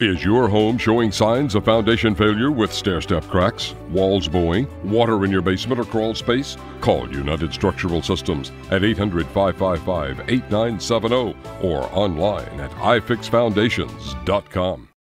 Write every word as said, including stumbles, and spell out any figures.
Is your home showing signs of foundation failure with stair-step cracks, walls bowing, water in your basement or crawl space? Call United Structural Systems at eight hundred, five five five, eight nine seven zero or online at i fix foundations dot com.